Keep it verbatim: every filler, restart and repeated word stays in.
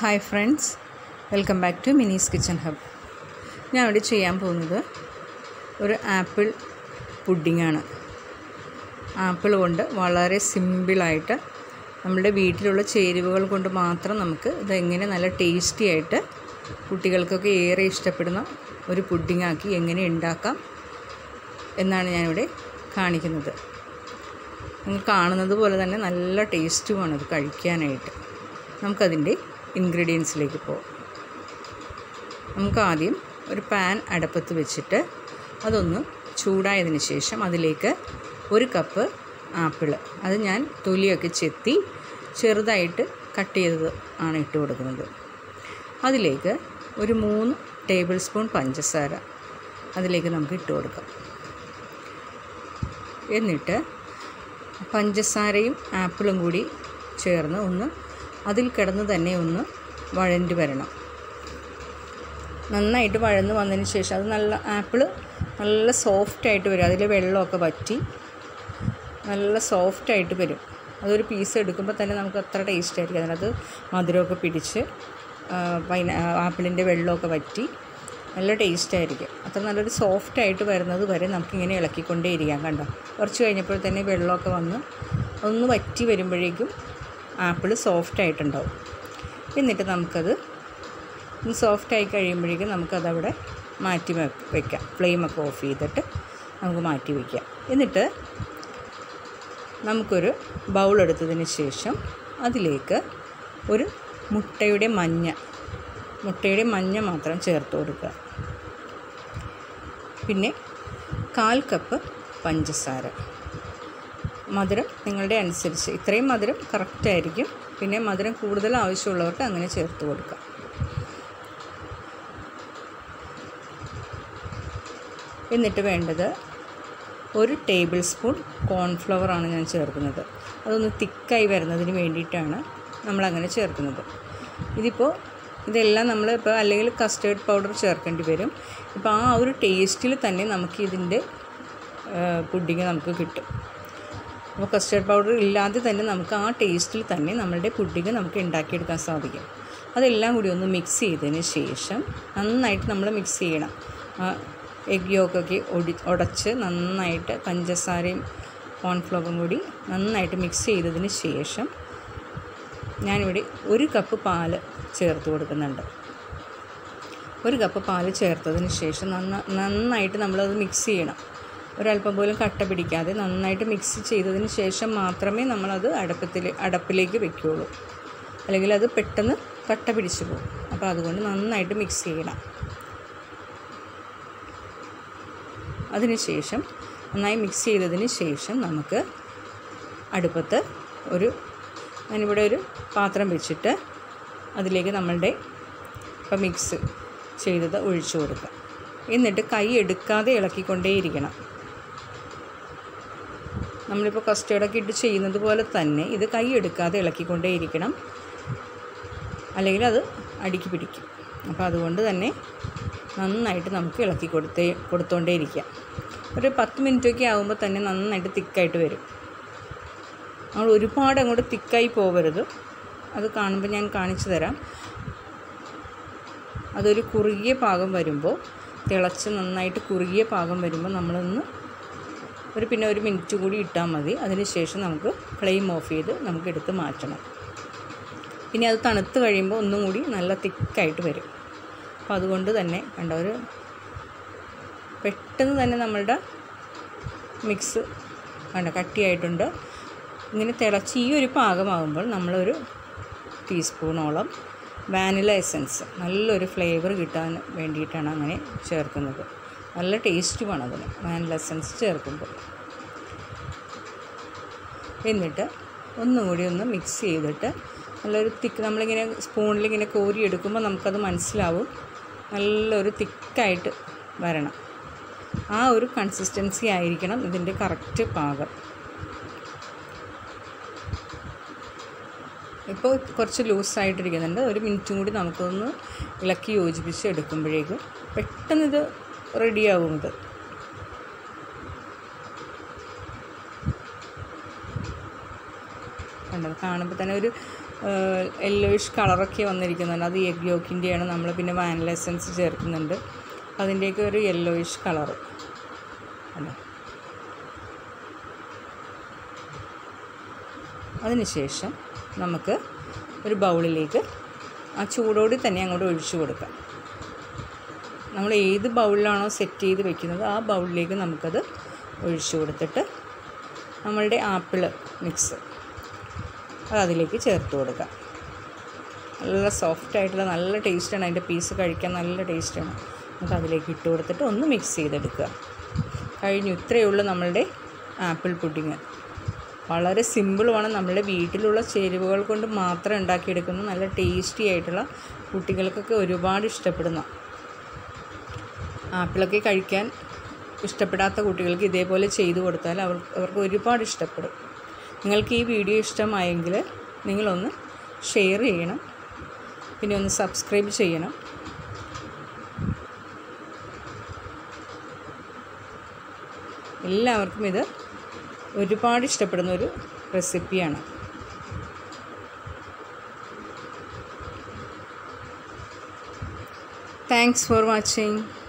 Hi friends, welcome back to Minnie's Kitchen Hub. ഞാൻ ഇവിടെ ചെയ്യാൻ പോകുന്നത് ഒരു ആപ്പിൾ പുഡിംഗ് ആണ്. ആപ്പിൾ കൊണ്ട് വളരെ സിമ്പിളായിട്ട് നമ്മുടെ വീട്ടിലുള്ള ചേരുവകൾ കൊണ്ട് മാത്രം നമുക്ക് ഇതെങ്ങനെ നല്ല ടേസ്റ്റി ആയിട്ട് കുട്ടികൾക്കൊക്കെ ഏറെ ഇഷ്ടപ്പെടുന്ന ഒരു പുഡിംഗ് ആക്കി എങ്ങനെ ഉണ്ടാക്കാം എന്നാണ് ഞാനിവിടെ കാണിക്കുന്നത്. നിങ്ങൾ കാണുന്നത് പോലെ തന്നെ നല്ല ടേസ്റ്റുമാണ് ഇത് കഴിക്കാനായിട്ട്. നമുക്കതിൻ്റെ ഇൻഗ്രീഡിയൻസിലേക്ക് പോകാം. നമുക്ക് ആദ്യം ഒരു പാൻ അടുപ്പത്ത് വെച്ചിട്ട് അതൊന്ന് ചൂടായതിന് ശേഷം അതിലേക്ക് ഒരു കപ്പ് ആപ്പിൾ, അത് ഞാൻ തൊലിയൊക്കെ ചെത്തി ചെറുതായിട്ട് കട്ട് ചെയ്തത് ആണ് ഇട്ട് കൊടുക്കുന്നത്. അതിലേക്ക് ഒരു മൂന്ന് ടേബിൾ സ്പൂൺ പഞ്ചസാര അതിലേക്ക് നമുക്ക് ഇട്ട് കൊടുക്കാം. എന്നിട്ട് പഞ്ചസാരയും ആപ്പിളും കൂടി ചേർന്ന് ഒന്ന് അതിൽ കിടന്ന് തന്നെ ഒന്ന് വഴണ്ടി വരണം. നന്നായിട്ട് വഴന്ന് വന്നതിന് ശേഷം അത് നല്ല ആപ്പിൾ നല്ല സോഫ്റ്റായിട്ട് വരും. അതിലെ വെള്ളമൊക്കെ വറ്റി നല്ല സോഫ്റ്റായിട്ട് വരും. അതൊരു പീസ് എടുക്കുമ്പോൾ തന്നെ നമുക്ക് അത്ര ടേസ്റ്റ് ആയിരിക്കും. അതിനകത്ത് മധുരമൊക്കെ പിടിച്ച് പൈന ആപ്പിളിൻ്റെ വെള്ളമൊക്കെ വറ്റി നല്ല ടേസ്റ്റ് ആയിരിക്കും. അത്ര നല്ലൊരു സോഫ്റ്റായിട്ട് വരുന്നത് വരെ നമുക്കിങ്ങനെ ഇളക്കിക്കൊണ്ടേ ഇരിക്കാം. കണ്ടോ, കുറച്ച് കഴിഞ്ഞപ്പോൾ തന്നെ വെള്ളമൊക്കെ വന്ന് ഒന്ന് വറ്റി വരുമ്പോഴേക്കും ആപ്പിൾ സോഫ്റ്റായിട്ടുണ്ടാവും. എന്നിട്ട് നമുക്കത് സോഫ്റ്റായി കഴിയുമ്പോഴേക്കും നമുക്കതവിടെ മാറ്റി വയ്ക്കാം. ഫ്ലെയിമൊക്കെ ഓഫ് ചെയ്തിട്ട് നമുക്ക് മാറ്റി വയ്ക്കാം. എന്നിട്ട് നമുക്കൊരു ബൗൾ എടുത്തതിന് ശേഷം അതിലേക്ക് ഒരു മുട്ടയുടെ മഞ്ഞ മുട്ടയുടെ മഞ്ഞ മാത്രം ചേർത്ത് കൊടുക്കുക. പിന്നെ കാൽ കപ്പ് പഞ്ചസാര. മധുരം നിങ്ങളുടെ അനുസരിച്ച്, ഇത്രയും മധുരം കറക്റ്റായിരിക്കും. പിന്നെ മധുരം കൂടുതൽ ആവശ്യമുള്ളവർക്ക് അങ്ങനെ ചേർത്ത് കൊടുക്കാം. എന്നിട്ട് വേണ്ടത് ഒരു ടേബിൾ സ്പൂൺ കോൺഫ്ലവറാണ് ഞാൻ ചേർക്കുന്നത്. അതൊന്ന് തിക്കായി വരുന്നതിന് വേണ്ടിയിട്ടാണ് നമ്മളങ്ങനെ ചേർക്കുന്നത്. ഇതിപ്പോൾ ഇതെല്ലാം നമ്മൾ ഇപ്പോൾ അല്ലെങ്കിൽ കസ്റ്റേർഡ് പൗഡർ ചേർക്കേണ്ടി വരും. ഇപ്പോൾ ആ ഒരു ടേസ്റ്റിൽ തന്നെ നമുക്ക് ഇതിൻ്റെ പുഡിങ് നമുക്ക് കിട്ടും. അപ്പോൾ കസ്റ്റേർഡ് പൗഡർ ഇല്ലാതെ തന്നെ നമുക്ക് ആ ടേസ്റ്റിൽ തന്നെ നമ്മളുടെ പുഡിങ് നമുക്ക് ഉണ്ടാക്കിയെടുക്കാൻ സാധിക്കും. അതെല്ലാം കൂടി ഒന്ന് മിക്സ് ചെയ്തതിന് ശേഷം നന്നായിട്ട് നമ്മൾ മിക്സ് ചെയ്യണം. എഗ് യോക്കൊക്കെ ഒടി ഉടച്ച് നന്നായിട്ട് പഞ്ചസാരയും കോൺഫ്ലവറും കൂടി നന്നായിട്ട് മിക്സ് ചെയ്തതിന് ശേഷം ഞാനിവിടെ ഒരു കപ്പ് പാല് ചേർത്ത് കൊടുക്കുന്നുണ്ട്. ഒരു കപ്പ് പാല് ചേർത്തതിന് ശേഷം നന്ന നന്നായിട്ട് നമ്മളത് മിക്സ് ചെയ്യണം. ഒരല്പം പോലും കട്ട പിടിക്കാതെ നന്നായിട്ട് മിക്സ് ചെയ്തതിന് ശേഷം മാത്രമേ നമ്മളത് അടുപ്പത്തിൽ അടപ്പിലേക്ക് വെക്കുകയുള്ളൂ. അല്ലെങ്കിൽ അത് പെട്ടെന്ന് കട്ട പിടിച്ചു പോകും. അപ്പോൾ അതുകൊണ്ട് നന്നായിട്ട് മിക്സ് ചെയ്യണം. അതിന് ശേഷം നന്നായി മിക്സ് ചെയ്തതിന് ശേഷം നമുക്ക് അടുപ്പത്ത് ഒരു ഞാനിവിടെ ഒരു പാത്രം വെച്ചിട്ട് അതിലേക്ക് നമ്മളുടെ ഇപ്പം മിക്സ് ചെയ്തത് ഒഴിച്ചു കൊടുക്കുക. എന്നിട്ട് കൈ എടുക്കാതെ ഇളക്കിക്കൊണ്ടേയിരിക്കണം. നമ്മളിപ്പോൾ കസ്റ്റേർഡൊക്കെ ഇട്ട് ചെയ്യുന്നത് പോലെ തന്നെ ഇത് കൈ എടുക്കാതെ ഇളക്കിക്കൊണ്ടേയിരിക്കണം, അല്ലെങ്കിൽ അത് അടിക്ക് പിടിക്കും. അപ്പോൾ അതുകൊണ്ട് തന്നെ നന്നായിട്ട് നമുക്ക് ഇളക്കി കൊടുത്തേ കൊടുത്തോണ്ടേ ഇരിക്കാം. ഒരു പത്ത് മിനിറ്റൊക്കെ ആകുമ്പോൾ തന്നെ നന്നായിട്ട് തിക്കായിട്ട് വരും. നമ്മൾ ഒരുപാട് അങ്ങോട്ട് തിക്കായി പോകരുത്. അത് കാണുമ്പോൾ ഞാൻ കാണിച്ചു തരാം. അതൊരു കുറുകിയ പാകം വരുമ്പോൾ, തിളച്ച് നന്നായിട്ട് കുറുകിയ പാകം വരുമ്പോൾ നമ്മളൊന്ന് ഒരു പിന്നെ ഒരു മിനിറ്റ് കൂടി ഇട്ടാൽ മതി. അതിന് ശേഷം നമുക്ക് ഫ്ലെയിം ഓഫ് ചെയ്ത് നമുക്ക് എടുത്ത് മാറ്റണം. പിന്നെ അത് തണുത്ത് കഴിയുമ്പോൾ ഒന്നും കൂടി നല്ല തിക്കായിട്ട് വരും. അപ്പോൾ അതുകൊണ്ട് തന്നെ കണ്ട ഒരു പെട്ടെന്ന് തന്നെ നമ്മളുടെ മിക്സ് കണ്ട കട്ടിയായിട്ടുണ്ട്. ഇങ്ങനെ തിളച്ച് ഈ ഒരു പാകമാകുമ്പോൾ നമ്മളൊരു ടീസ്പൂണോളം വാനില എസൻസ്, നല്ലൊരു ഫ്ലേവർ കിട്ടാൻ വേണ്ടിയിട്ടാണ് അങ്ങനെ ചേർക്കുന്നത്. നല്ല ടേസ്റ്റുമാണ് അതിന് വാനില എസൻസ് ചേർക്കുമ്പോൾ. എന്നിട്ട് ഒന്നും കൂടി ഒന്ന് മിക്സ് ചെയ്തിട്ട് നല്ലൊരു തിക്ക്, നമ്മളിങ്ങനെ സ്പൂണിലിങ്ങനെ കോരി എടുക്കുമ്പോൾ നമുക്കത് മനസ്സിലാവും നല്ലൊരു തിക്കായിട്ട് വരണം. ആ ഒരു കൺസിസ്റ്റൻസി ആയിരിക്കണം ഇതിൻ്റെ കറക്റ്റ് പാകം. ഇപ്പോൾ കുറച്ച് ലൂസായിട്ടിരിക്കുന്നുണ്ട്. ഒരു മിനിറ്റും കൂടി നമുക്കൊന്ന് ഇളക്കി യോജിപ്പിച്ച് എടുക്കുമ്പോഴേക്കും പെട്ടെന്ന് ഇത് റെഡിയാവും. ഇത് കണ്ടത് കാണുമ്പോൾ തന്നെ ഒരു യെല്ലോയിഷ് കളറൊക്കെ വന്നിരിക്കുന്നുണ്ട്. അത് എഗ് യോക്കിൻ്റെയാണ്. നമ്മൾ പിന്നെ വാനില എസൻസ് ചേർക്കുന്നുണ്ട്. അതിൻ്റെയൊക്കെ ഒരു യെല്ലോയിഷ് കളറ് അല്ല. അതിനുശേഷം നമുക്ക് ഒരു ബൗളിലേക്ക് ആ ചൂടോടെ തന്നെ അങ്ങോട്ട് ഒഴിച്ചു കൊടുക്കാം. നമ്മൾ ഏത് ബൗളിലാണോ സെറ്റ് ചെയ്ത് വെക്കുന്നത് ആ ബൗളിലേക്ക് നമുക്കത് ഒഴിച്ചു കൊടുത്തിട്ട് നമ്മളുടെ ആപ്പിൾ മിക്സ് അത് അതിലേക്ക് ചേർത്ത് കൊടുക്കാം. നല്ല സോഫ്റ്റായിട്ടുള്ള നല്ല ടേസ്റ്റാണ്. അതിൻ്റെ പീസ് കഴിക്കാൻ നല്ല ടേസ്റ്റാണ്. നമുക്ക് അതിലേക്ക് ഇട്ട് കൊടുത്തിട്ട് ഒന്ന് മിക്സ് ചെയ്തെടുക്കുക. കഴിഞ്ഞു. ഇത്രയേ ഉള്ളൂ നമ്മളുടെ ആപ്പിൾ പുഡിങ്. വളരെ സിമ്പിളുമാണ്. നമ്മളുടെ വീട്ടിലുള്ള ചേരുവകൾ കൊണ്ട് മാത്രം ഉണ്ടാക്കിയെടുക്കുന്ന നല്ല ടേസ്റ്റി ആയിട്ടുള്ള, കുട്ടികൾക്കൊക്കെ ഒരുപാട് ഇഷ്ടപ്പെടുന്ന, ആപ്പിളൊക്കെ കഴിക്കാൻ ഇഷ്ടപ്പെടാത്ത കുട്ടികൾക്ക് ഇതേപോലെ ചെയ്തു കൊടുത്താൽ അവർ അവർക്ക് ഒരുപാട് ഇഷ്ടപ്പെടും. നിങ്ങൾക്ക് ഈ വീഡിയോ ഇഷ്ടമായെങ്കിൽ നിങ്ങളൊന്ന് ഷെയർ ചെയ്യണം, പിന്നെ ഒന്ന് സബ്സ്ക്രൈബ് ചെയ്യണം. എല്ലാവർക്കും ഇത് ഒരുപാട് ഇഷ്ടപ്പെടുന്ന ഒരു റെസിപ്പിയാണ്. Thanks for watching.